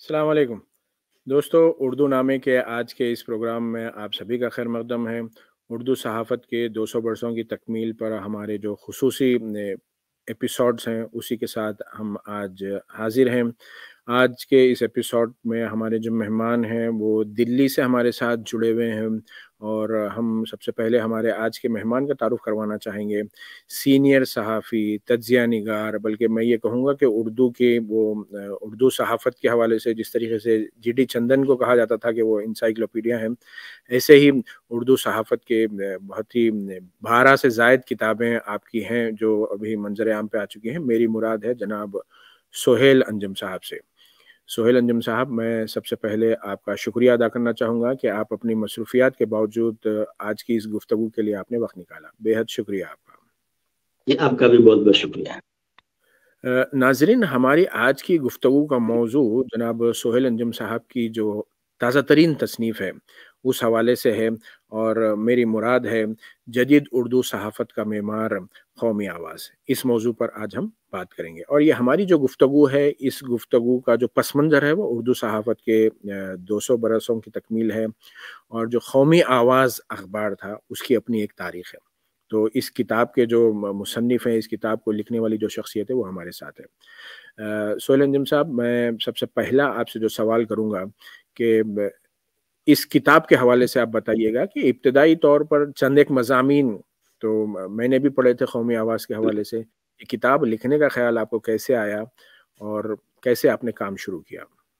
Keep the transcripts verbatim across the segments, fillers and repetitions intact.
السلام علیکم دوستو، اردو نامے کے آج کے اس پروگرام میں آپ سبھی کا خیر مقدم ہے۔ اردو صحافت کے دو سو برسوں کی تکمیل پر ہمارے جو خصوصی ایپیسوڈز ہیں اسی کے ساتھ ہم آج حاضر ہیں۔ آج کے اس ایپیسوڈ میں ہمارے جو مہمان ہیں وہ دلی سے ہمارے ساتھ جڑے ہوئے ہیں، اور ہم سب سے پہلے ہمارے آج کے مہمان کا تعارف کروانا چاہیں گے۔ سینئر صحافی، تجزیہ نگار، بلکہ میں یہ کہوں گا کہ اردو کے وہ اردو صحافت کے حوالے سے جس طریقے سے جی ڈی چندن کو کہا جاتا تھا کہ وہ انسائکلوپیڈیا ہیں، ایسے ہی اردو صحافت کے بہت ہی بارہ سے زائد کتابیں آپ کی ہیں جو ابھی منظر عام پہ آ چکی ہیں۔ میری مراد ہے جناب سہیل انجم صاحب سے۔ سہیل انجم صاحب، میں سب سے پہلے آپ کا شکریہ ادا کرنا چاہوں گا کہ آپ اپنی مصروفیات کے باوجود آج کی اس گفتگو کے لیے آپ نے وقت نکالا۔ بے حد شکریہ آپ کا۔ جی، آپ کا بھی بہت بہت شکریہ۔ ناظرین، ہماری آج کی گفتگو کا موضوع جناب سہیل انجم صاحب کی جو تازہ ترین تصنیف ہے اس حوالے سے ہے، اور میری مراد ہے جدید اردو صحافت کا معمار قومی آواز۔ اس موضوع پر آج ہم بات کریں گے، اور یہ ہماری جو گفتگو ہے اس گفتگو کا جو پس منظر ہے وہ اردو صحافت کے دو سو برسوں کی تکمیل ہے، اور جو قومی آواز اخبار تھا اس کی اپنی ایک تاریخ ہے۔ تو اس کتاب کے جو مصنف ہیں، اس کتاب کو لکھنے والی جو شخصیت ہے وہ ہمارے ساتھ ہے۔ سہیل انجم صاحب، میں سب سے پہلا آپ سے جو سوال کروں گا کہ اس کتاب کے حوالے سے آپ بتائیے گا کہ ابتدائی طور پر چند ایک مضامین تو میں نے بھی پڑھے تھے قومی آواز کے حوالے سے، یہ کتاب لکھنے کا خیال آپ کو کیسے آیا اور کیسے آپ نے کام شروع کیا؟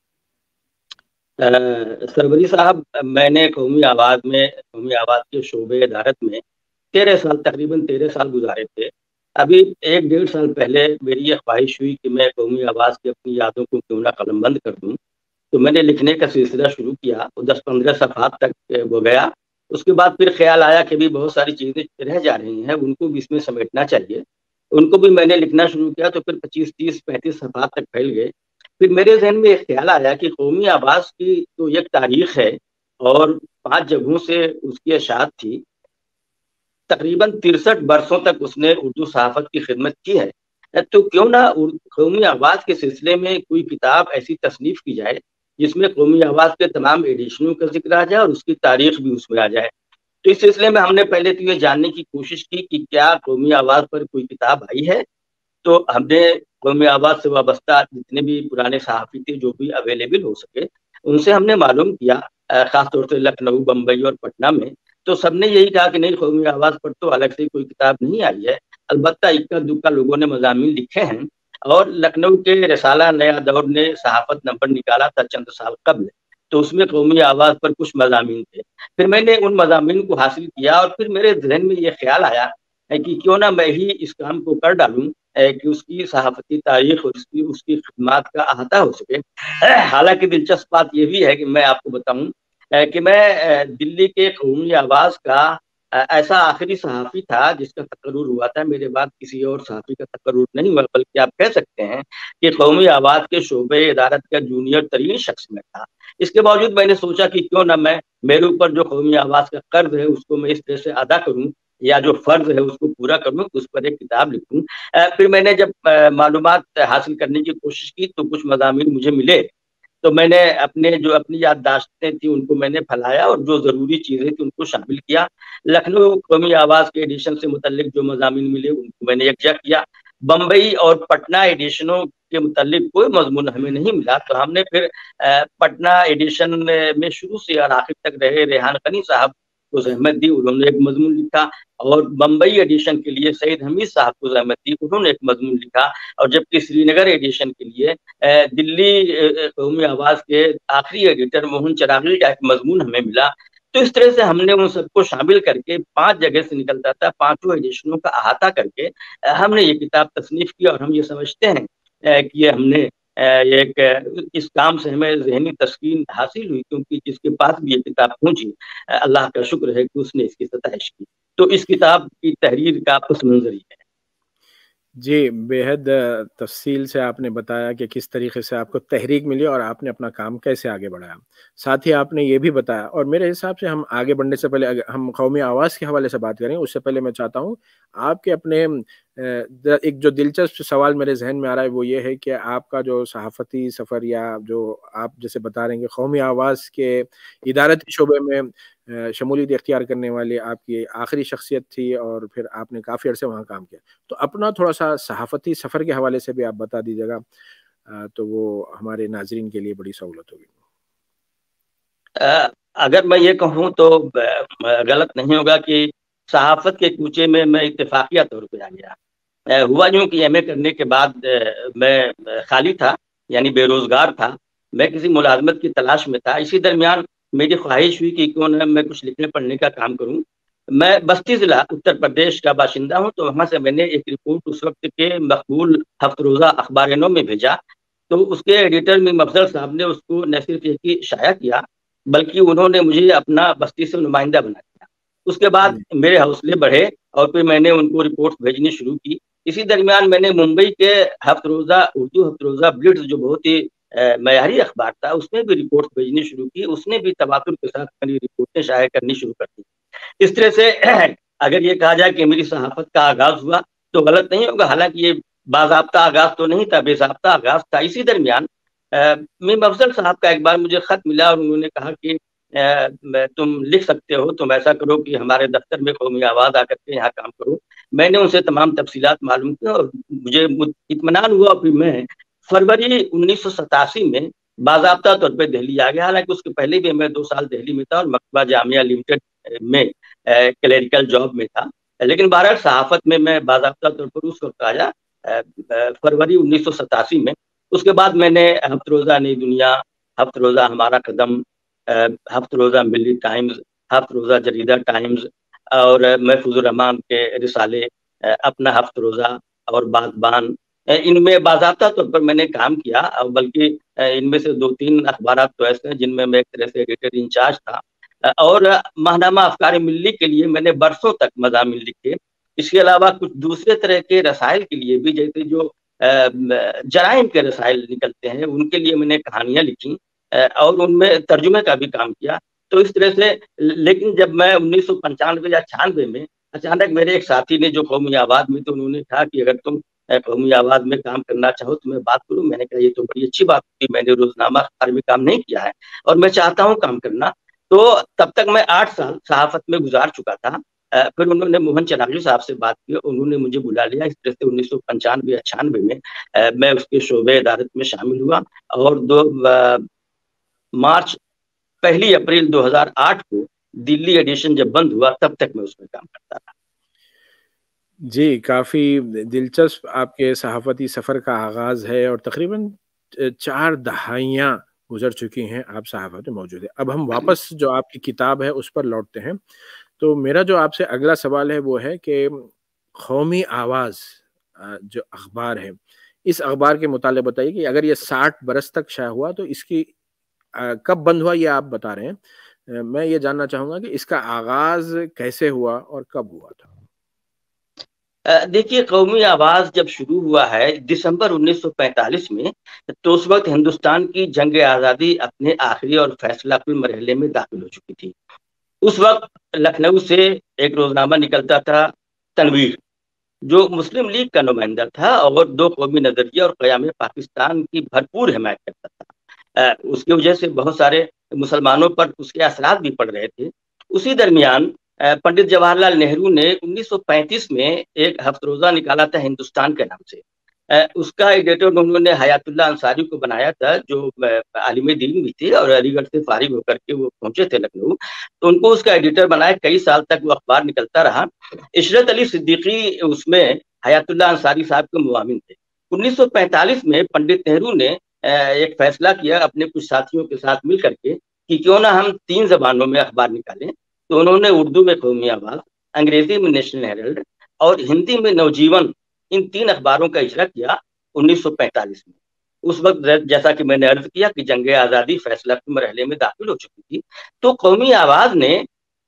سروری صاحب، میں نے قومی آواز میں قومی آواز کے شعبے ادارت میں تیرہ سال تقریباً تیرہ سال گزارے تھے۔ ابھی ایک ڈیڑھ سال پہلے میری یہ خواہش ہوئی کہ میں قومی آواز کی اپنی یادوں کو کیوں نہ قلم بند کر دوں، تو میں نے لکھنے کا سلسلہ شروع کیا۔ دس پندرہ صفحات تک وہ گیا۔ اس کے بعد پھر خیال آیا کہ بھی بہت ساری چیزیں رہ جا رہی ہیں، ان کو بھی اس میں سمیٹنا چاہیے۔ ان کو بھی میں نے لکھنا شروع کیا تو پھر پچیس تیس پینتیس صفحات تک پھیل گئے۔ پھر میرے ذہن میں ایک خیال آیا کہ قومی آواز کی تو ایک تاریخ ہے اور پانچ جگہوں سے اس کی اشاعت تھی، تقریباً ترسٹھ برسوں تک اس نے اردو صحافت کی خدمت کی ہے، تو کیوں نہ قومی آواز کے سلسلے میں کوئی کتاب ایسی تصنیف کی جائے جس میں قومی آواز کے تمام ایڈیشنوں کا ذکر آ جائے اور اس کی تاریخ بھی اس میں آ جائے۔ تو اس سلسلے میں ہم نے پہلے تو یہ جاننے کی کوشش کی کہ کیا قومی آواز پر کوئی کتاب آئی ہے، تو ہم نے قومی آواز سے وابستہ جتنے بھی پرانے صحافی تھے جو بھی اویلیبل ہو سکے ان سے ہم نے معلوم کیا، خاص طور سے لکھنؤ، بمبئی اور پٹنہ میں، تو سب نے یہی کہا کہ نہیں، قومی آواز پر تو الگ سے کوئی کتاب نہیں آئی ہے، البتہ اکا دکا لوگوں نے مضامین لکھے ہیں۔ اور لکھنؤ کے رسالہ نیا دور نے صحافت نمبر نکالا تھا چند سال قبل، تو اس میں قومی آواز پر کچھ مضامین تھے۔ پھر میں نے ان مضامین کو حاصل کیا اور پھر میرے ذہن میں یہ خیال آیا کہ کیوں نہ میں ہی اس کام کو کر ڈالوں کہ اس کی صحافتی تاریخ اور اس کی اس کی خدمات کا احاطہ ہو سکے۔ حالانکہ دلچسپ بات یہ بھی ہے کہ میں آپ کو بتاؤں کہ میں دلی کے قومی آواز کا ایسا آخری صحافی تھا جس کا تقرر ہوا تھا، میرے بعد کسی اور صحافی کا تقرر نہیں ہوا، بلکہ آپ کہہ سکتے ہیں کہ قومی آواز کے شعبے ادارت کا جونیئر ترین شخص میں تھا۔ اس کے باوجود میں نے سوچا کہ کیوں نہ میں میرے اوپر جو قومی آواز کا قرض ہے اس کو میں اس طرح سے ادا کروں، یا جو فرض ہے اس کو پورا کروں، اس پر ایک کتاب لکھوں۔ پھر میں نے جب معلومات حاصل کرنے کی کوشش کی تو کچھ مضامین مجھے ملے، تو میں نے اپنے جو اپنی یادداشتیں تھیں ان کو میں نے پھیلایا اور جو ضروری چیزیں تھیں ان کو شامل کیا۔ لکھنؤ قومی آواز کے ایڈیشن سے متعلق جو مضامین ملے ان کو میں نے یکجا کیا۔ بمبئی اور پٹنہ ایڈیشنوں کے متعلق کوئی مضمون ہمیں نہیں ملا، تو ہم نے پھر پٹنہ ایڈیشن میں شروع سے اور آخر تک رہے ریحان غنی صاحب کو زحمت دی، انہوں نے ایک مضمون لکھا، اور بمبئی ایڈیشن کے لیے سعید حمید صاحب کو زحمت دی، انہوں نے ایک مضمون لکھا، اور جبکہ سری نگر ایڈیشن کے لیے دلی قومی آواز کے آخری ایڈیٹر موہن چراغی کا ایک مضمون ہمیں ملا۔ تو اس طرح سے ہم نے ان سب کو شامل کر کے پانچ جگہ سے نکلتا تھا، پانچوں ایڈیشنوں کا احاطہ کر کے ہم نے یہ کتاب تصنیف کی، اور ہم یہ سمجھتے ہیں کہ یہ ہم نے ایک اس کام سے ہمیں ذہنی تسکین حاصل ہوئی، کیونکہ جس کے پاس بھی یہ کتاب پہنچی اللہ کا شکر ہے کہ اس نے اس کی ستائش کی۔ تو اس کتاب کی تحریر کا پس منظر یہ ہے۔ جی، بےحد تفصیل سے آپ نے بتایا کہ کس طریقے سے آپ کو تحریک ملی اور آپ نے اپنا کام کیسے آگے بڑھایا۔ ساتھ ہی آپ نے یہ بھی بتایا، اور میرے حساب سے ہم آگے بڑھنے سے پہلے اگر ہم قومی آواز کے حوالے سے بات کریں، اس سے پہلے میں چاہتا ہوں آپ کے اپنے ایک جو دلچسپ سوال میرے ذہن میں آ رہا ہے وہ یہ ہے کہ آپ کا جو صحافتی سفر، یا جو آپ جیسے بتا رہے ہیں کہ قومی آواز کے ادارتی شعبے میں شمولیت اختیار کرنے والے آپ کی آخری شخصیت تھی، اور پھر آپ نے کافی عرصے وہاں کام کیا، تو اپنا تھوڑا سا صحافتی سفر کے حوالے سے بھی آپ بتا دیجیے گا تو وہ ہمارے ناظرین کے لیے بڑی سہولت ہوگی۔ اگر میں یہ کہوں تو غلط نہیں ہوگا کہ صحافت کے کوچے میں میں اتفاقیہ طور پہ آ گیا۔ ہوا یوں کہ ایم اے کرنے کے بعد میں خالی تھا، یعنی بے روزگار تھا، میں کسی ملازمت کی تلاش میں تھا۔ اسی درمیان میری خواہش ہوئی کہ کیوں نہ میں کچھ لکھنے پڑھنے کا کام کروں۔ میں بستی ضلع اتر پردیش کا باشندہ ہوں، تو وہاں سے میں نے ایک رپورٹ اس وقت کے مقبول ہفت روزہ اخبار نو میں بھیجا، تو اس کے ایڈیٹر میں مفضل صاحب نے اس کو نہ صرف یہ شائع کیا بلکہ انہوں نے مجھے اپنا بستی سے نمائندہ بنا دیا۔ اس کے بعد میرے حوصلے بڑھے اور پھر میں نے ان کو رپورٹس بھیجنی شروع کی۔ اسی درمیان میں نے ممبئی کے ہفت روزہ اردو ہفت روزہ بلٹس جو بہت ہی معیاری اخبار تھا اس میں بھی رپورٹس بھیجنی شروع کی، اس نے بھی تواتر کے ساتھ میری رپورٹیں شائع کرنی شروع کر دی۔ اس طرح سے اگر یہ کہا جائے کہ میری صحافت کا آغاز ہوا تو غلط نہیں ہوگا، حالانکہ یہ باضابطہ آغاز تو نہیں تھا، بے ضابطہ آغاز تھا۔ اسی درمیان میر افضل صاحب کا ایک بار مجھے خط ملا اور انہوں نے کہا کہ تم لکھ سکتے ہو، تم ایسا کرو کہ ہمارے دفتر میں قومی آواز آ کر کے یہاں کام کرو۔ میں نے ان سے تمام تفصیلات معلوم کی اور مجھے اطمینان ہوا، پھر میں فروری انیس سو ستاسی میں باضابطہ طور پہ دہلی آ گیا۔ حالانکہ اس کے پہلے بھی میں دو سال دہلی میں تھا اور مکتبہ جامعہ لمیٹڈ میں کلیریکل جاب میں تھا، لیکن بہرحال صحافت میں میں باضابطہ طور پر اس وقت آیا فروری انیس سو ستاسی میں۔ اس کے بعد میں نے ہفت روزہ نئی دنیا، ہفت روزہ ہمارا قدم، ہفت روزہ ملی ٹائمز، ہفت روزہ جریدہ ٹائمز اور محفوظ الرحمان کے رسالے اپنا ہفت روزہ اور باغبان، ان میں باضابطہ طور پر میں نے کام کیا، بلکہ ان میں سے دو تین اخبارات تو ایسے ہیں جن میں میں ایک طرح سے ایڈیٹر انچارج تھا، اور ماہنامہ افکار ملی کے لیے میں نے برسوں تک مضامین لکھے۔ اس کے علاوہ کچھ دوسرے طرح کے رسائل کے لیے بھی، جیسے جو جرائم کے رسائل نکلتے ہیں ان کے لیے میں نے کہانیاں لکھی اور ان میں ترجمے کا بھی کام کیا۔ تو اس طرح سے، لیکن جب میں انیس سو پنچانوے یا چھیانوے میں اچانک میرے ایک ساتھی نے جو قومی آواز میں، تو انہوں نے کہا کہ اگر تم قومی آواز میں کام کرنا چاہو تو میں بات کروں۔ میں نے کہا یہ تو بڑی اچھی بات ہوئی، میں نے روزنامہ اخبار میں کام نہیں کیا ہے اور میں چاہتا ہوں کام کرنا۔ تو تب تک میں آٹھ سال صحافت میں گزار چکا تھا۔ پھر انہوں نے موہن چراغی صاحب سے بات کی، انہوں نے مجھے بلا لیا۔ اس طرح سے انیس سو پنچانوے یا چھیانوے میں میں اس کے شعبے ادارت میں شامل ہوا، اور دو مارچ پہلی اپریل دو ہزار آٹھ کو دلی ایڈیشن جب بند ہوا تب تک میں اس میں کام کرتا رہا۔ جی، کافی دلچسپ آپ کے صحافتی سفر کا آغاز ہے، اور تقریباً چار دہائیاں گزر چکی ہیں آپ صحافت میں موجود ہیں۔ اب ہم واپس جو آپ کی کتاب ہے اس پر لوٹتے ہیں۔ تو میرا جو آپ سے اگلا سوال ہے وہ ہے کہ قومی آواز جو اخبار ہے، اس اخبار کے متعلق بتائیے کہ اگر یہ ساٹھ برس تک شائع ہوا تو اس کی کب بند ہوا یہ آپ بتا رہے ہیں، میں یہ جاننا چاہوں گا کہ اس کا آغاز کیسے ہوا اور کب ہوا تھا؟ دیکھیے، قومی آواز جب شروع ہوا ہے دسمبر انیس سو پینتالیس میں، تو اس وقت ہندوستان کی جنگ آزادی اپنے آخری اور فیصلہ کن مرحلے میں داخل ہو چکی تھی۔ اس وقت لکھنؤ سے ایک روزنامہ نکلتا تھا تنویر، جو مسلم لیگ کا نمائندہ تھا اور دو قومی نظریہ اور قیام پاکستان کی بھرپور حمایت کرتا تھا۔ اس کی وجہ سے بہت سارے مسلمانوں پر اس کے اثرات بھی پڑ رہے تھے۔ اسی درمیان پنڈت جواہر لال نہرو نے انیس سو پینتیس میں ایک ہفت روزہ نکالا تھا ہندوستان کے نام سے۔ اس کا ایڈیٹر انہوں نے حیات اللہ انصاری کو بنایا تھا، جو عالم دین بھی تھے اور علی گڑھ سے فارغ ہو کر کے وہ پہنچے تھے لکھنؤ، تو ان کو اس کا ایڈیٹر بنایا۔ کئی سال تک وہ اخبار نکلتا رہا۔ عشرت علی صدیقی اس میں حیات اللہ انصاری صاحب کے معاون تھے۔ انیس سو پینتالیس میں پنڈت نہرو نے ایک فیصلہ کیا اپنے کچھ ساتھیوں کے ساتھ مل کر کے کہ کیوں نہ ہم تین زبانوں میں اخبار نکالیں۔ تو انہوں نے اردو میں قومی آواز، انگریزی میں نیشنل ہیرلڈ اور ہندی میں نوجیون، ان تین اخباروں کا اجرا کیا انیس سو پینتالیس میں۔ اس وقت جیسا کہ میں نے عرض کیا کہ جنگ آزادی فیصلہ کے مرحلے میں داخل ہو چکی تھی، تو قومی آواز نے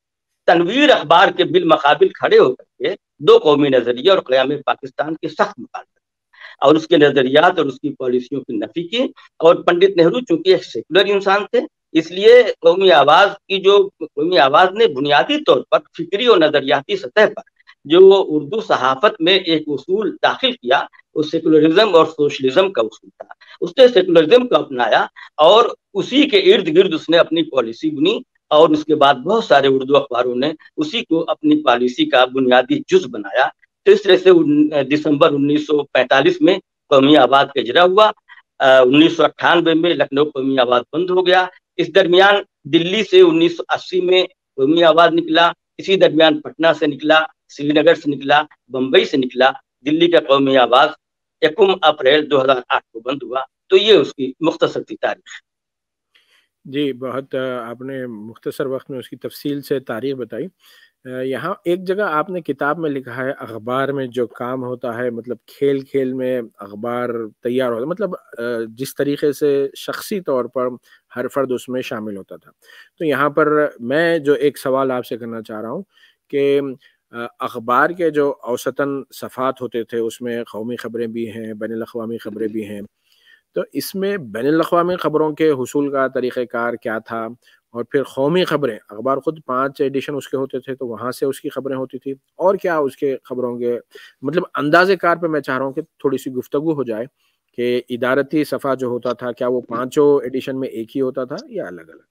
تنویر اخبار کے بالمقابل کھڑے ہو کر کے دو قومی نظریے اور قیام پاکستان کے سخت مخالفت اور اس کے نظریات اور اس کی پالیسیوں کی نفی کی. اور پنڈت نہرو چونکہ ایک سیکولر انسان تھے، اس لیے قومی آواز کی جو قومی آواز نے بنیادی طور پر فکری اور نظریاتی سطح پر جو اردو صحافت میں ایک اصول داخل کیا، وہ سیکولرزم اور سوشلزم کا اصول تھا. اس نے سیکولرزم کو اپنایا اور اسی کے ارد گرد اس نے اپنی پالیسی بنی، اور اس کے بعد بہت سارے اردو اخباروں نے اسی کو اپنی پالیسی کا بنیادی جز بنایا. تو اس طرح سے دسمبر انیس سو پینتالیس میں قومی آواز کا اجرا ہوا. انیس سو اٹھانوے میں لکھنؤ قومی آواز بند ہو گیا. اس درمیان دلی سے انیس سو اسی میں قومی آواز نکلا، اسی درمیان پٹنہ سے نکلا، سری نگر سے نکلا، بمبئی سے نکلا. دلی کا قومی آواز یکم اپریل دو ہزار آٹھ کو بند ہوا. تو یہ اس کی مختصر سی تاریخ. جی، بہت آپ نے مختصر وقت میں اس کی تفصیل سے تاریخ بتائی. یہاں ایک جگہ آپ نے کتاب میں لکھا ہے اخبار میں جو کام ہوتا ہے، مطلب کھیل کھیل میں اخبار تیار ہوتا ہے، مطلب جس طریقے سے شخصی طور پر ہر فرد اس میں شامل ہوتا تھا. تو یہاں پر میں جو ایک سوال آپ سے کرنا چاہ رہا ہوں کہ اخبار کے جو اوسطاً صفحات ہوتے تھے اس میں قومی خبریں بھی ہیں، بین الاقوامی خبریں بھی ہیں. تو اس میں بین الاقوامی خبروں کے حصول کا طریقہ کار کیا تھا؟ اور پھر قومی خبریں، اخبار خود پانچ ایڈیشن اس کے ہوتے تھے تو وہاں سے اس کی خبریں ہوتی تھی، اور کیا اس کے خبروں کے مطلب اندازے کار پہ میں چاہ رہا ہوں کہ تھوڑی سی گفتگو ہو جائے کہ ادارتی صفحہ جو ہوتا تھا کیا وہ پانچوں ایڈیشن میں ایک ہی ہوتا تھا یا الگ الگ؟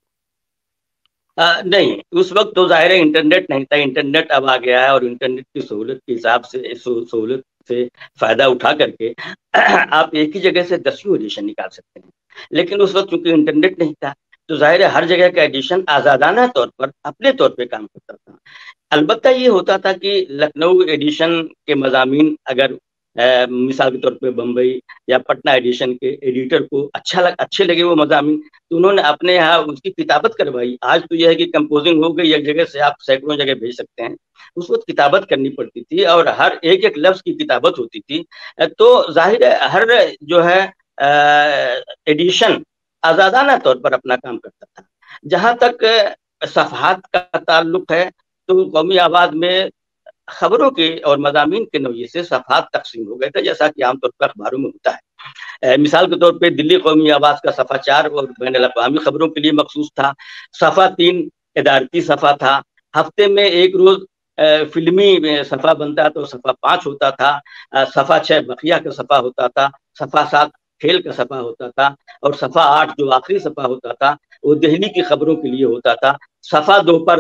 آ, نہیں، اس وقت تو ظاہر ہے انٹرنیٹ نہیں تھا. انٹرنیٹ اب آ گیا ہے اور انٹرنیٹ کی سہولت کے حساب سے سہولت سے فائدہ اٹھا کر کے آپ ایک ہی جگہ سے دسیوں ایڈیشن نکال سکتے ہیں. لیکن اس وقت چونکہ انٹرنیٹ نہیں تھا تو ظاہر ہے ہر جگہ کا ایڈیشن آزادانہ طور پر اپنے طور پہ کام کرتا تھا. البتہ یہ ہوتا تھا کہ لکھنؤ ایڈیشن کے مضامین اگر مثال کے طور پہ بمبئی یا پٹنہ ایڈیشن کے ایڈیٹر کو اچھا لگ اچھے لگے وہ مضامین تو انہوں نے اپنے یہاں اس کی کتابت کروائی. آج تو یہ ہے کہ کمپوزنگ ہو گئی، ایک جگہ سے آپ سینکڑوں جگہ بھیج سکتے ہیں. اس وقت کتابت کرنی پڑتی تھی اور ہر ایک ایک لفظ کی کتابت ہوتی تھی. تو ظاہر ہے ہر جو ہے ایڈیشن آزادانہ طور پر اپنا کام کرتا تھا. جہاں تک صفحات کا تعلق ہے تو قومی آواز میں خبروں کے اور مضامین کے نوعیے سے صفحات تقسیم ہو گئے تھے، جیسا کہ عام طور پر اخباروں میں ہوتا ہے. مثال کے طور پہ دلی قومی آواز کا صفحہ چار اور بین الاقوامی خبروں کے لیے مخصوص تھا. صفحہ تین ادارتی صفحہ تھا. ہفتے میں ایک روز فلمی صفحہ بنتا تو صفحہ پانچ ہوتا تھا. صفحہ چھ بقیہ کا صفحہ ہوتا تھا. صفحہ سات کھیل کا صفحہ ہوتا تھا. اور صفحہ آٹھ جو آخری صفحہ ہوتا تھا وہ دہلی کی خبروں کے لیے ہوتا تھا. صفحہ دو پر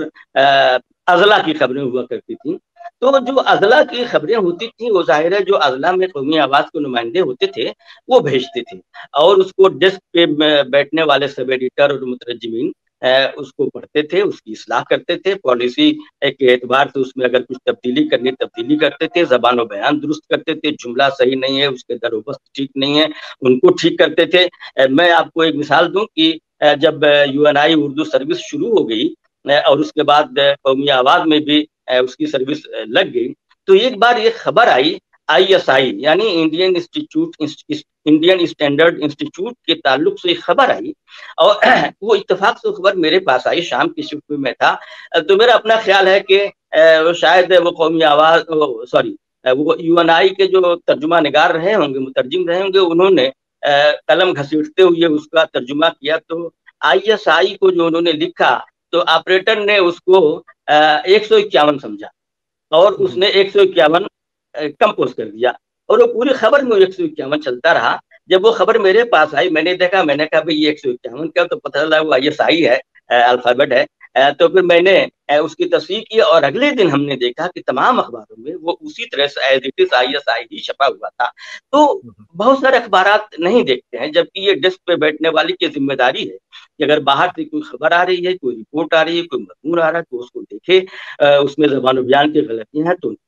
اضلاع کی خبریں ہوا کرتی تھیں. تو جو اضلاع کی خبریں ہوتی تھیں وہ ظاہر ہے جو اضلاع میں قومی آواز کے نمائندے ہوتے تھے وہ بھیجتے تھے اور اس کو ڈیسک پہ بیٹھنے والے سب ایڈیٹر اور مترجمین اس کو پڑھتے تھے، اس کی اصلاح کرتے تھے. پالیسی کے اعتبار سے اس میں اگر کچھ تبدیلی کرنی تبدیلی کرتے تھے. زبان و بیان درست کرتے تھے. جملہ صحیح نہیں ہے، اس کے در و بست ٹھیک نہیں ہے، ان کو ٹھیک کرتے تھے. میں آپ کو ایک مثال دوں کہ جب U N I Urdu service شروع ہو گئی اور اس کے بعد قومی آواز میں بھی اس کی سروس لگ گئی تو ایک بار یہ خبر آئی آئی ایس آئی یعنی Indian institute Indian standard institute کے تعلق سے ایک خبر آئی اور وہ اتفاق سے خبر میرے پاس آئی. شام کی شفٹ میں تھا تو میرا اپنا خیال ہے کہ شاید وہ قومی آواز سوری وہ یو این آئی کے جو ترجمہ نگار رہے ہوں گے، مترجم رہے ہوں گے، انہوں نے قلم گھسیٹتے ہوئے اس کا ترجمہ کیا. تو آئی ایس آئی کو جو انہوں نے لکھا تو آپریٹر نے اس کو ایک سو اکیاون سمجھا اور اس نے ایک سو اکیاون کمپوز کر دیا اور وہ پوری خبر میں ایک سو اکیاون چلتا رہا. جب وہ خبر میرے پاس آئی میں نے دیکھا، میں نے کہا بھائی یہ ایک سو اکیاون کیا؟ تو پتہ چلا وہ آئی ایس آئی ہے، الفابیٹ ہے. تو پھر میں نے اس کی تصحیح کی اور اگلے دن ہم نے دیکھا کہ تمام اخباروں میں وہ اسی طرح سے as it is I S I ہی چھپا ہوا تھا. تو بہت سارے اخبارات نہیں دیکھتے ہیں جبکہ یہ ڈیسک پہ بیٹھنے والی کی ذمہ داری ہے کہ اگر باہر سے کوئی خبر آ رہی ہے، کوئی رپورٹ آ رہی ہے، کوئی مضمون آ رہا ہے تو اس کو دیکھے، اس میں زبان و بیان کی غلطیاں ہیں تو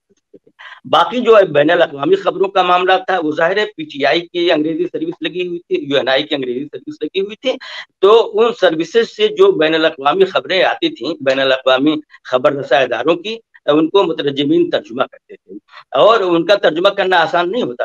باقی جو بین الاقوامی خبروں کا معاملہ تھا وہ ظاہر ہے پی ٹی آئی کی انگریزی سروس لگی ہوئی تھی، یو این آئی کی انگریزی سروس لگی ہوئی تھی. تو ان سروسز سے جو بین الاقوامی خبریں آتی تھیں، بین الاقوامی خبر رساں اداروں کی، ان کو مترجمین ترجمہ کرتے تھے اور ان کا ترجمہ کرنا آسان نہیں ہوتا تھا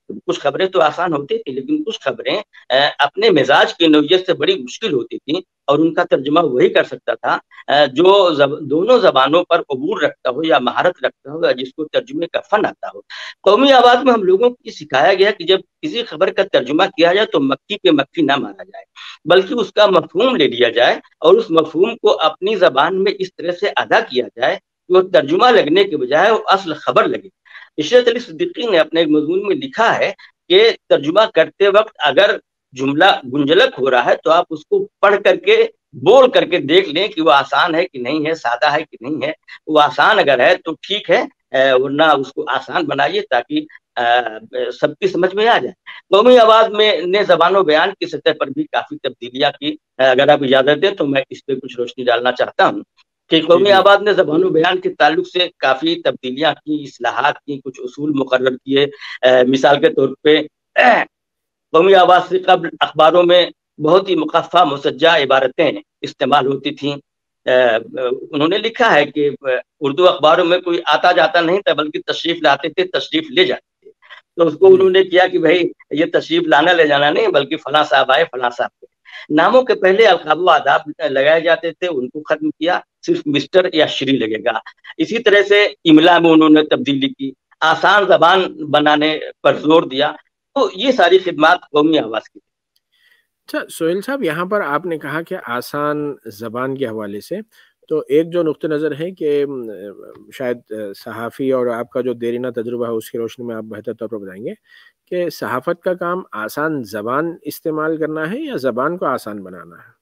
کچھ خبریں تو آسان ہوتی تھی لیکن کچھ خبریں اپنے مزاج کی نوعیت سے بڑی مشکل ہوتی تھی اور ان کا ترجمہ وہی کر سکتا تھا جو زب... دونوں زبانوں پر عبور رکھتا ہو یا مہارت رکھتا ہو یا جس کو ترجمے کا فن آتا ہو۔ قومی آواز میں ہم لوگوں کو سکھایا گیا کہ جب کسی خبر کا ترجمہ کیا جائے تو مکھی پہ مکھی نہ مارا جائے بلکہ اس کا مفہوم لے لیا جائے اور اس مفہوم کو اپنی زبان میں اس طرح سے ادا کیا جائے کہ وہ ترجمہ لگنے کے بجائے وہ اصل خبر لگے۔ عشرت علی صدیقی نے اپنے ایک مضمون میں لکھا ہے کہ ترجمہ کرتے وقت اگر جملہ گنجلک ہو رہا ہے تو آپ اس کو پڑھ کر کے بول کر کے دیکھ لیں کہ وہ آسان ہے کہ نہیں ہے، سادہ ہے کہ نہیں ہے۔ وہ آسان اگر ہے تو ٹھیک ہے، ورنہ اس کو آسان بنائیے تاکہ سب کی سمجھ میں آ جائے۔ قومی آواز میں نے زبان و بیان کی سطح پر بھی کافی تبدیلیاں کی۔ اگر آپ اجازت دیں تو میں اس پہ کچھ روشنی ڈالنا چاہتا ہوں کہ قومی آواز نے زبان و بیان کے تعلق سے کافی تبدیلیاں کی، اصلاحات کی، کچھ اصول مقرر کیے۔ مثال کے طور پہ قومی آواز سے قبل اخباروں میں بہت ہی مخفف مسجع عبارتیں استعمال ہوتی تھیں۔ انہوں نے لکھا ہے کہ اردو اخباروں میں کوئی آتا جاتا نہیں تھا بلکہ تشریف لاتے تھے، تشریف لے جاتے تھے۔ تو اس کو انہوں نے کیا کہ بھائی یہ تشریف لانا لے جانا نہیں بلکہ فلاں صاحب آئے، فلاں صاحب آئے۔ ناموں کے پہلے القاب و آداب لگائے جاتے تھے، ان کو ختم کیا، صرف مسٹر یا شری لگے گا۔ اسی طرح سے املا میں انہوں نے تبدیلی کی، آسان زبان بنانے پر زور دیا۔ تو یہ ساری خدمات قومی آواز کی۔ اچھا سہیل صاحب، یہاں پر آپ نے کہا کہ آسان زبان کے حوالے سے تو ایک جو نقطہ نظر ہے کہ شاید صحافی اور آپ کا جو دیرینہ تجربہ ہے اس کی روشنی میں آپ بہتر طور پر بتائیں گے کہ صحافت کا کام آسان زبان استعمال کرنا ہے یا زبان کو آسان بنانا ہے؟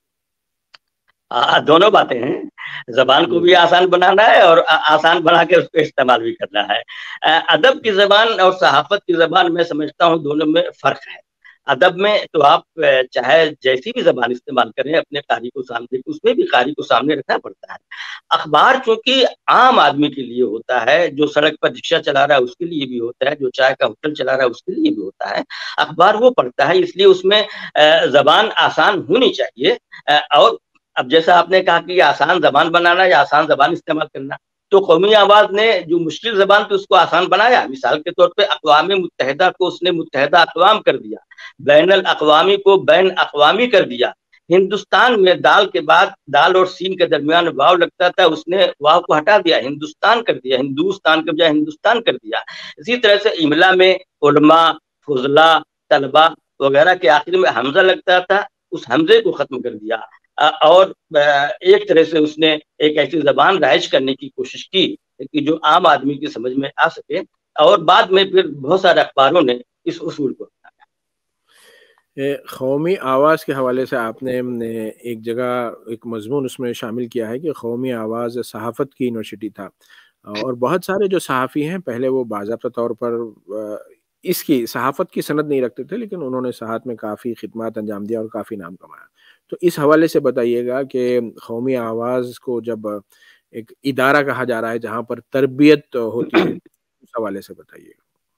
آ, دونوں باتیں ہیں، زبان کو بھی آسان بنانا ہے اور آسان بنا کے اس کو استعمال بھی کرنا ہے۔ ادب کی زبان اور صحافت کی زبان میں سمجھتا ہوں دونوں میں فرق ہے۔ ادب میں تو آپ چاہے جیسی بھی زبان استعمال کریں اپنے قاری کو سامنے، اس میں بھی قاری کو سامنے رکھنا پڑتا ہے۔ اخبار چونکہ عام آدمی کے لیے ہوتا ہے، جو سڑک پر رکشہ چلا رہا ہے اس کے لیے بھی ہوتا ہے، جو چائے کا ہوٹل چلا رہا ہے اس کے لیے بھی ہوتا ہے۔ اخبار وہ پڑھتا ہے، اس لیے اس میں زبان آسان ہونی چاہیے۔ اور اب جیسا آپ نے کہا کہ آسان زبان بنانا یا آسان زبان استعمال کرنا، تو قومی آواز نے جو مشکل زبان تھی اس کو آسان بنایا۔ مثال کے طور پہ اقوام متحدہ کو اس نے متحدہ اقوام کر دیا، بین الاقوامی کو بین اقوامی کر دیا۔ ہندوستان میں دال کے بعد دال اور سین کے درمیان واو لگتا تھا، اس نے واو کو ہٹا دیا، ہندوستان کر دیا، ہندوستان کے بجائے ہندوستان کر دیا۔ اسی طرح سے املا میں علماء، فضلاء، طلبا وغیرہ کے آخر میں حمزہ لگتا تھا، اس حمزے کو ختم کر دیا اور ایک طرح سے اس نے ایک ایسی زبان رائج کرنے کی کوشش کی کہ جو عام آدمی کی سمجھ میں آ سکے، اور بعد میں پھر بہت سارے اخباروں نے اس اصول کو اپنایا۔ قومی آواز کے حوالے سے آپ نے ایک جگہ ایک مضمون اس میں شامل کیا ہے کہ قومی آواز صحافت کی یونیورسٹی تھا، اور بہت سارے جو صحافی ہیں پہلے وہ باضابطہ طور پر اس کی صحافت کی سند نہیں رکھتے تھے، لیکن انہوں نے صحافت میں کافی خدمات انجام دیا اور کافی نام کمایا۔ تو اس حوالے سے بتائیے گا کہ قومی آواز کو جب ایک ادارہ کہا جا رہا ہے جہاں پر تربیت ہوتی ہے، اس حوالے سے بتائیے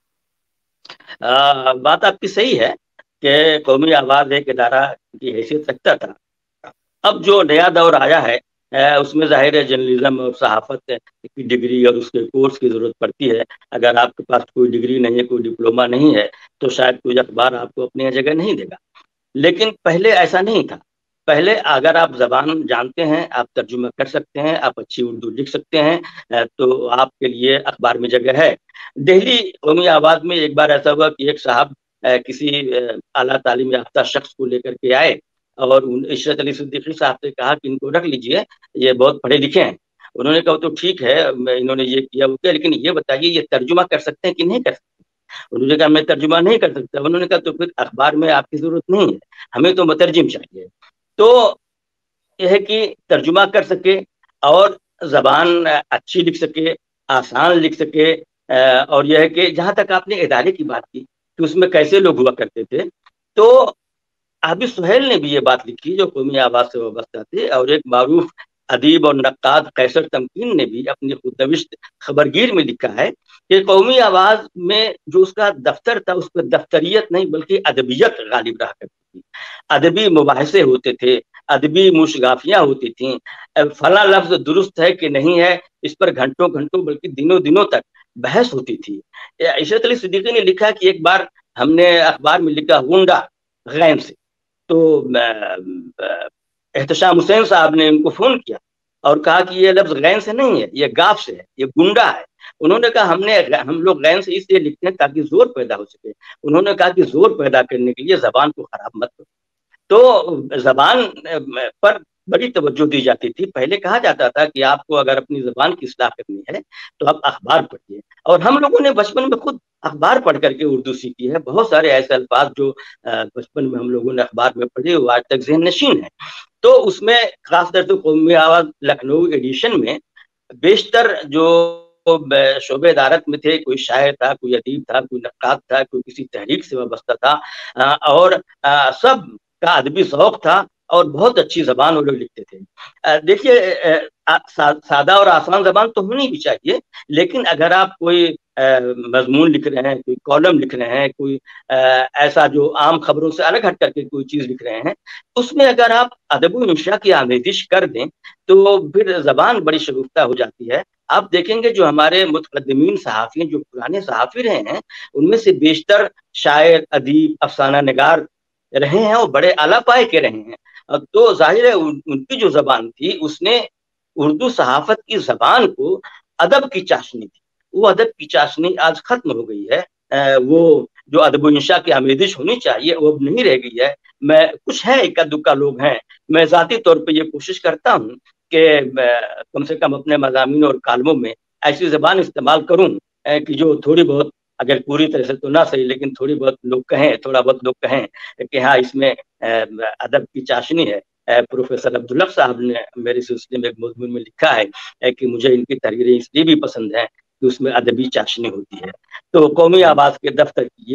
گا۔ بات آپ کی صحیح ہے کہ قومی آواز ایک ادارہ کی حیثیت رکھتا تھا۔ اب جو نیا دور آیا ہے اس میں ظاہر ہے جرنلزم اور صحافت کی ڈگری اور اس کے کورس کی ضرورت پڑتی ہے۔ اگر آپ کے پاس کوئی ڈگری نہیں ہے، کوئی ڈپلوما نہیں ہے، تو شاید کوئی اخبار آپ کو اپنی جگہ نہیں دے گا۔ لیکن پہلے ایسا نہیں تھا۔ پہلے اگر آپ زبان جانتے ہیں، آپ ترجمہ کر سکتے ہیں، آپ اچھی اردو لکھ سکتے ہیں، تو آپ کے لیے اخبار میں جگہ ہے۔ دہلی قومی آواز میں ایک بار ایسا ہوا کہ ایک صاحب کسی اعلیٰ تعلیم یافتہ شخص کو لے کر کے آئے اور عشرت علی صدیقی صاحب سے کہا کہ ان کو رکھ لیجئے، یہ بہت پڑھے لکھے ہیں۔ انہوں نے کہا تو ٹھیک ہے، انہوں نے یہ کیا وہ کیا، لیکن یہ بتائیے یہ ترجمہ کر سکتے ہیں کہ نہیں کر سکتے؟ انہوں نے کہا میں ترجمہ نہیں کر سکتا۔ انہوں نے کہا تو پھر اخبار میں آپ کی ضرورت نہیں ہے، ہمیں تو مترجم چاہیے۔ تو یہ ہے کہ ترجمہ کر سکے اور زبان اچھی لکھ سکے، آسان لکھ سکے، اور یہ ہے کہ جہاں تک آپ نے ادارے کی بات کی کہ اس میں کیسے لوگ ہوا کرتے تھے، تو عابد سہیل نے بھی یہ بات لکھی جو قومی آواز سے وابستہ تھے، اور ایک معروف ادیب اور نقاد قیصر تمکین نے بھی اپنی خودنوشت خبرگیر میں لکھا ہے کہ قومی آواز میں جو اس کا دفتر تھا اس پہ دفتریت نہیں بلکہ ادبیت غالب رہا کرتی تھی۔ ادبی مباحثے ہوتے تھے، ادبی مشگافیاں ہوتی تھیں، فلاں لفظ درست ہے کہ نہیں ہے اس پر گھنٹوں گھنٹوں بلکہ دنوں دنوں تک بحث ہوتی تھی. عشرت علی صدیقی نے لکھا کہ ایک بار ہم نے اخبار میں لکھا گنڈا غین سے، تو احتشام حسین صاحب نے ان کو فون کیا اور کہا کہ یہ لفظ غین سے نہیں ہے، یہ گاف سے ہے، یہ گنڈا ہے. انہوں نے کہا ہم نے ہم لوگ غین سے اس لیے لکھتے ہیں تاکہ زور پیدا ہو سکے. انہوں نے کہا کہ زور پیدا کرنے کے لیے زبان کو خراب مت کرو. تو زبان پر بڑی توجہ دی جاتی تھی. پہلے کہا جاتا تھا کہ آپ کو اگر اپنی زبان کی اصلاح کرنی ہے تو آپ اخبار پڑھیے، اور ہم لوگوں نے بچپن میں خود اخبار پڑھ کر کے اردو سیکھی ہے. بہت سارے ایسے الفاظ جو بچپن میں ہم لوگوں نے اخبار میں پڑھے وہ آج تک ذہن نشین ہے. تو اس میں خاص طور سے قومی آواز لکھنؤ ایڈیشن میں بیشتر جو شعبہ ادارت میں تھے، کوئی شاعر تھا، کوئی ادیب تھا، کوئی نقاد تھا، کوئی کسی تحریک سے وابستہ تھا، اور سب کا ادبی ذوق تھا اور بہت اچھی زبان وہ لوگ لکھتے تھے. دیکھیے سادہ اور آسان زبان تو ہونی بھی چاہیے، لیکن اگر آپ کوئی مضمون لکھ رہے ہیں، کوئی کالم لکھ رہے ہیں، کوئی ایسا جو عام خبروں سے الگ ہٹ کر کے کوئی چیز لکھ رہے ہیں، اس میں اگر آپ ادب و انشاء کی آمیزش کر دیں تو پھر زبان بڑی شگفتہ ہو جاتی ہے. آپ دیکھیں گے جو ہمارے متقدمین صحافی جو پرانے صحافی رہے ہیں ان میں سے بیشتر شاعر، ادیب، افسانہ نگار رہے ہیں اور بڑے اعلیٰ پائے کے رہے ہیں. تو ظاہر ہے ان کی جو زبان تھی اس نے اردو صحافت کی زبان کو ادب کی چاشنی تھی، وہ ادب کی چاشنی آج ختم ہو گئی ہے. وہ جو ادب و انشاء کی آمیزش ہونی چاہیے وہ اب نہیں رہ گئی ہے. میں کچھ ہے اکا دکا لوگ ہیں، میں ذاتی طور پہ یہ کوشش کرتا ہوں کہ کم سے کم اپنے مضامین اور کالموں میں ایسی زبان استعمال کروں کہ جو تھوڑی بہت، اگر پوری طرح سے تو نہ صحیح، لیکن تھوڑی بہت لوگ کہیں، تھوڑا بہت لوگ کہیں کہ ہاں اس میں ادب کی چاشنی ہے. پروفیسر عبداللہ صاحب نے میرے سلسلے میں ایک مضمون میں لکھا ہے کہ مجھے ان کی تحریریں اس لیے بھی پسند ہیں کہ اس میں ادبی چاشنی ہوتی ہے. تو قومی آواز کے دفتر کی یہ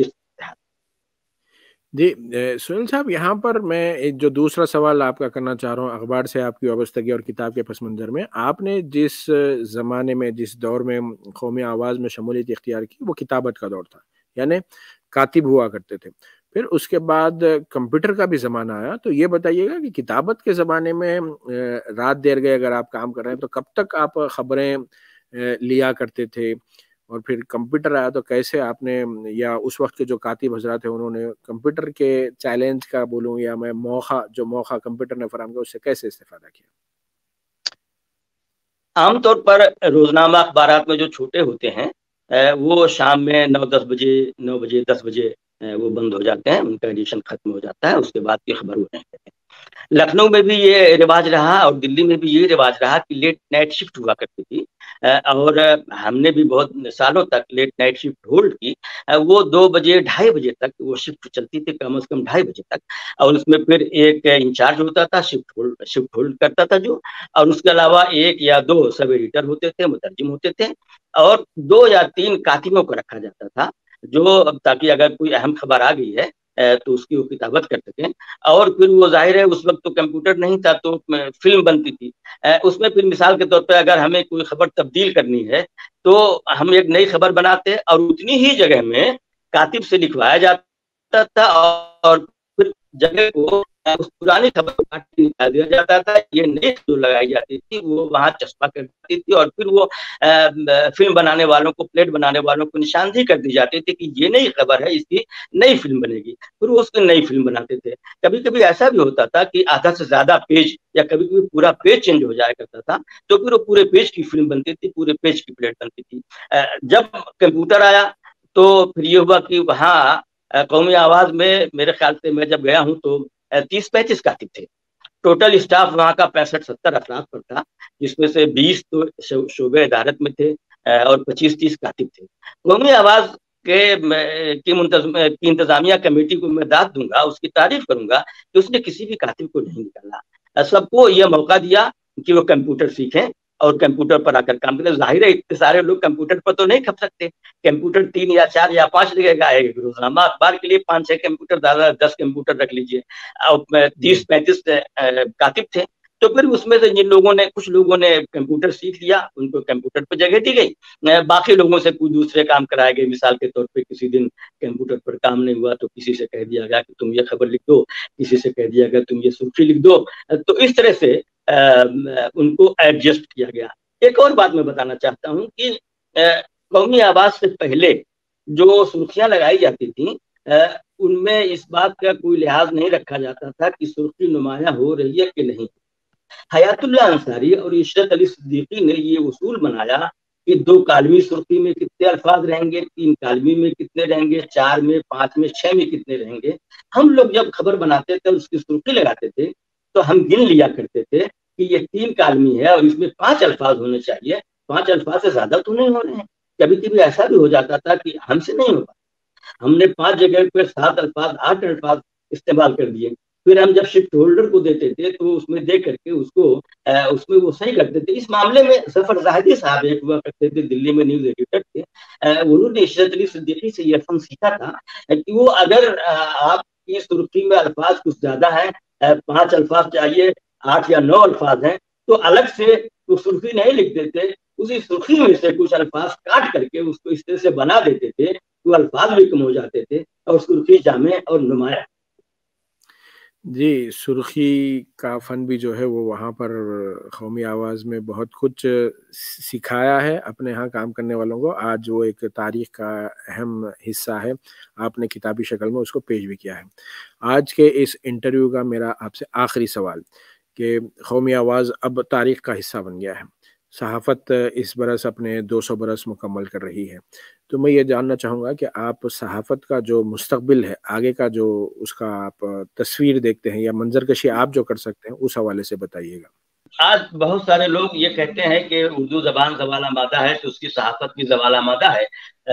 جی سہیل صاحب، یہاں پر میں جو دوسرا سوال آپ کا کرنا چاہ رہا ہوں اخبار سے آپ کی وابستگی اور کتاب کے پس منظر میں، آپ نے جس زمانے میں جس دور میں قومی آواز میں شمولیت اختیار کی وہ کتابت کا دور تھا، یعنی کاتب ہوا کرتے تھے. پھر اس کے بعد کمپیوٹر کا بھی زمانہ آیا. تو یہ بتائیے گا کہ کتابت کے زمانے میں رات دیر گئے اگر آپ کام کر رہے ہیں تو کب تک آپ خبریں لیا کرتے تھے، اور پھر کمپیوٹر آیا تو کیسے آپ نے، یا اس وقت کے جو کاتب حضرات ہیں انہوں نے کمپیوٹر کے چیلنج کا بولوں یا میں موقع جو موقع کمپیوٹر نے فراہم کیا اس سے کیسے استفادہ کیا؟ عام طور پر روزنامہ اخبارات میں جو چھوٹے ہوتے ہیں وہ شام میں نو دس بجے نو بجے دس بجے وہ بند ہو جاتے ہیں، ان کا ایڈیشن ختم ہو جاتا ہے، اس کے بعد کی خبر ہو رہے ہیں. لکھنؤ میں بھی یہ رواج رہا اور دلی میں بھی یہ رواج رہا کہ لیٹ نائٹ شفٹ ہوا کرتی تھی، اور ہم نے بھی بہت سالوں تک لیٹ نائٹ شفٹ ہولڈ کی. وہ دو بجے ڈھائی بجے تک وہ شفٹ چلتی تھی، کم از کم ڈھائی بجے تک، اور اس میں پھر ایک انچارج ہوتا تھا شفٹ ہولڈ شفٹ ہولڈ کرتا تھا جو، اور اس کے علاوہ ایک یا دو سب ایڈیٹر ہوتے تھے، مترجم ہوتے تھے، اور دو یا تین کاتبوں کو رکھا جاتا تھا جو تاکہ اگر کوئی اہم خبر آ گئی ہے تو اس کی وہ کتابت کر سکیں. اور پھر وہ ظاہر ہے اس وقت تو کمپیوٹر نہیں تھا تو فلم بنتی تھی، اس میں پھر مثال کے طور پہ اگر ہمیں کوئی خبر تبدیل کرنی ہے تو ہم ایک نئی خبر بناتے اور اتنی ہی جگہ میں کاتب سے لکھوایا جاتا تھا اور پھر جگہ کو اس پرانی خبر کو کاٹ کے نکال دیا جاتا تھا. یہ نئی جو لگائی جاتی تھی وہ وہاں چسپا کر دیتی تھی اور پھر وہ فلم بنانے والوں کو، پلیٹ بنانے والوں کو نشاندہی کر دی جاتی تھی کہ یہ نئی خبر ہے، اس کی نئی فلم بنے گی. پھر وہ اس کی نئی فلم بناتے تھے. کبھی کبھی ایسا بھی ہوتا تھا کہ آدھا سے زیادہ پیج یا کبھی کبھی پورا پیج چینج ہو جایا کرتا تھا تو پھر وہ پورے پیج کی فلم بنتی تھی، پورے پیج کی پلیٹ بنتی تھی. جب کمپیوٹر آیا تو پھر یہ ہوا کہ وہاں قومی آواز میں میرے خیال سے میں جب گیا ہوں تو تیس پینتیس کاتب تھے. ٹوٹل اسٹاف وہاں کا پینسٹھ ستر افراد پر تھا، جس میں سے بیس تو شعبہ ادارت میں تھے اور پچیس تیس کاتب تھے. قومی آواز کے کی انتظامیہ کمیٹی کو میں داد دوں گا، اس کی تعریف کروں گا کہ اس نے کسی بھی کاتب کو نہیں نکالا، سب کو یہ موقع دیا کہ وہ کمپیوٹر سیکھیں اور کمپیوٹر پر آ کر کام کریں. ظاہر ہے اتنے سارے لوگ کمپیوٹر پر تو نہیں کھپ سکتے، کمپیوٹر تین یا چار یا پانچ لگے گا. ایک روزنامہ اخبار کے لیے پانچ چھ کمپیوٹر، زیادہ دس کمپیوٹر رکھ لیجیے. تیس پینتیس کاتب تھے تو پھر اس میں سے جن لوگوں نے، کچھ لوگوں نے کمپیوٹر سیکھ لیا ان کو کمپیوٹر پہ جگہ دی گئی، باقی لوگوں سے کوئی دوسرے کام کرائے گئے. مثال کے طور پہ کسی دن کمپیوٹر پر کام نہیں ہوا تو کسی سے کہہ دیا گیا کہ تم یہ خبر لکھ دو، کسی سے کہہ دیا گیا تم یہ سرخی لکھ دو. تو اس طرح سے ان کو ایڈجسٹ کیا گیا. ایک اور بات میں بتانا چاہتا ہوں کہ قومی آواز سے پہلے جو سرخیاں لگائی جاتی تھیں ان میں اس بات کا کوئی لحاظ نہیں رکھا جاتا تھا کہ سرخی نمایاں ہو رہی ہے کہ نہیں۔ حیات اللہ انصاری اور عشرت علی صدیقی نے یہ اصول بنایا کہ دو کالمی سرخی میں کتنے الفاظ رہیں گے، تین کالمی میں کتنے رہیں گے، چار میں، پانچ میں، چھ میں کتنے رہیں گے۔ ہم لوگ جب خبر بناتے تھے اس کی سرخی لگاتے تھے تو ہم گن لیا کرتے تھے کہ یہ تین کالمی ہے اور اس میں پانچ الفاظ ہونے چاہیے، پانچ الفاظ سے زیادہ تو نہیں ہو رہے ہیں۔ کبھی کبھی ایسا بھی ہو جاتا تھا کہ ہم سے نہیں ہوتا، ہم نے پانچ جگہ پہ سات الفاظ، آٹھ الفاظ استعمال کر دیے۔ پھر ہم جب شفٹ ہولڈر کو دیتے تھے تو اس میں دے کر کے اس کو اس میں وہ صحیح کرتے تھے۔ اس معاملے میں ظفر زاہدی صاحب ایک ہوا کرتے تھے، دلی میں نیوز ایڈیٹر تھے، انہوں نے عشرت علی صدیقی سے یہ فن سیکھا تھا کہ وہ اگر آپ کی سرخی میں الفاظ کچھ زیادہ ہیں، پانچ الفاظ چاہیے، آٹھ یا نو الفاظ ہیں، تو الگ سے وہ سرخی نہیں لکھ دیتے، اسی سرخی میں سے کچھ الفاظ کاٹ کر کے اس کو اس طرح سے بنا دیتے تھے، وہ الفاظ بھی کم ہو جاتے تھے اور سرخی جامع اور نمایاں۔ جی، سرخی کا فن بھی جو ہے وہ وہاں پر قومی آواز میں بہت کچھ سکھایا ہے اپنے ہاں کام کرنے والوں کو۔ آج وہ ایک تاریخ کا اہم حصہ ہے، آپ نے کتابی شکل میں اس کو پیش بھی کیا ہے۔ آج کے اس انٹرویو کا میرا آپ سے آخری سوال کہ قومی آواز اب تاریخ کا حصہ بن گیا ہے، صحافت اس برس اپنے دو سو برس مکمل کر رہی ہے، تو میں یہ جاننا چاہوں گا کہ آپ صحافت کا جو مستقبل ہے، آگے کا جو اس کا آپ تصویر دیکھتے ہیں یا منظر کشی آپ جو کر سکتے ہیں اس حوالے سے بتائیے گا۔ آج بہت سارے لوگ یہ کہتے ہیں کہ اردو زبان زوال آمادہ ہے تو اس کی صحافت بھی زوال آمادہ ہے،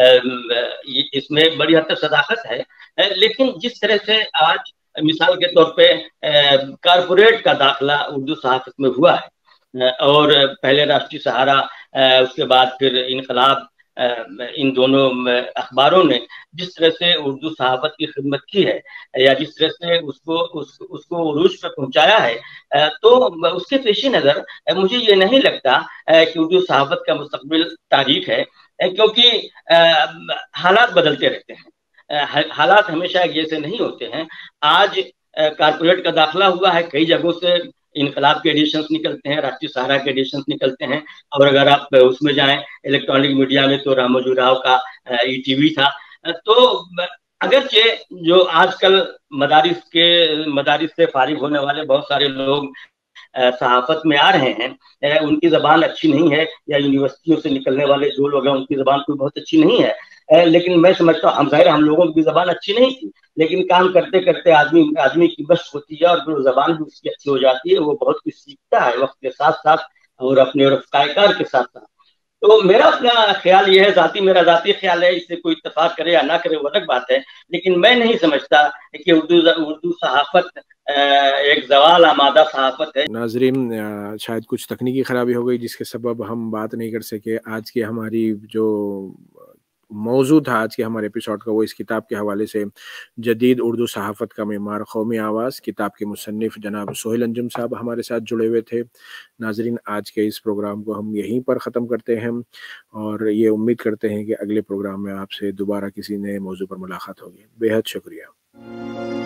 اس میں بڑی حد تک صداقت ہے، لیکن جس طرح سے آج مثال کے طور پہ کارپوریٹ کا داخلہ اردو صحافت میں ہوا ہے اور پہلے راشٹری سہارا اس کے بعد پھر انقلاب، ان دونوں اخباروں نے جس طرح سے اردو صحافت کی خدمت کی ہے یا جس طرح سے اس کو اس, اس کو عروج پہ پہنچایا ہے، تو اس کے پیش نظر مجھے یہ نہیں لگتا کہ اردو صحافت کا مستقبل تاریخ ہے، کیونکہ حالات بدلتے رہتے ہیں، حالات ہمیشہ ایک جیسے نہیں ہوتے ہیں۔ آج کارپوریٹ کا داخلہ ہوا ہے، کئی جگہوں سے انقلاب کے ایڈیشنز نکلتے ہیں، راشٹری سہارا کے ایڈیشنز نکلتے ہیں، اور اگر آپ اس میں جائیں الیکٹرانک میڈیا میں تو راموجو راؤ کا ای ٹی وی تھا۔ تو اگرچہ جو آج کل مدارس کے مدارس سے فارغ ہونے والے بہت سارے لوگ صحافت میں آ رہے ہیں، ان کی زبان اچھی نہیں ہے، یا یونیورسٹیوں سے نکلنے والے جو لوگ ہیں ان کی زبان کوئی بہت اچھی نہیں ہے، لیکن میں سمجھتا ہوں ہم ظاہر ہم لوگوں کی زبان اچھی نہیں تھی، لیکن کام کرتے کرتے آدمی آدمی کی بس ہوتی ہے اور پھر زبان بھی اس کی اچھی ہو جاتی ہے، وہ بہت کچھ سیکھتا ہے وقت کے ساتھ ساتھ اور اپنے رفتہ کار کے ساتھ ساتھ۔ تو میرا اپنا خیال یہ ہے، ذاتی میرا ذاتی خیال ہے، اس سے کوئی اتفاق کرے یا نہ کرے وہ الگ بات ہے، لیکن میں نہیں سمجھتا کہ اردو اردو صحافت ایک زوال آمادہ صحافت ہے۔ ناظرین، شاید کچھ تکنیکی خرابی ہو گئی جس کے سبب ہم بات نہیں کر سکے۔ آج کی ہماری جو موضوع تھا آج کے ہمارے ایپیسوڈ کا وہ اس کتاب کے حوالے سے جدید اردو صحافت کا معمار قومی آواز، کتاب کے مصنف جناب سہیل انجم صاحب ہمارے ساتھ جڑے ہوئے تھے۔ ناظرین، آج کے اس پروگرام کو ہم یہیں پر ختم کرتے ہیں اور یہ امید کرتے ہیں کہ اگلے پروگرام میں آپ سے دوبارہ کسی نئے موضوع پر ملاقات ہوگی۔ بے حد شکریہ۔